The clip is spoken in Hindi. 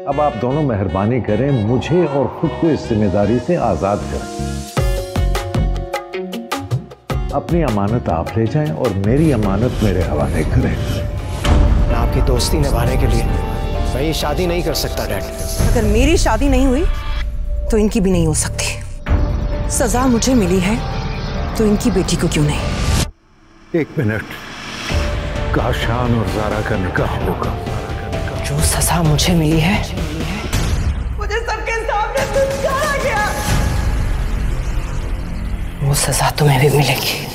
अब आप दोनों मेहरबानी करें, मुझे और खुद को इस जिम्मेदारी से आजाद करें। अपनी अमानत आप ले जाएं और मेरी अमानत मेरे हवाले करें। आपकी दोस्ती निभाने के लिए मैं ये शादी नहीं कर सकता डैड। अगर मेरी शादी नहीं हुई तो इनकी भी नहीं हो सकती। सजा मुझे मिली है तो इनकी बेटी को क्यों नहीं? 1 मिनट, काशान और ज़ारा का निकाह होगा। जो सजा मुझे मिली है मुझे सबके सामने तुझ कहा गया, वो सजा तुम्हें भी मिलेगी।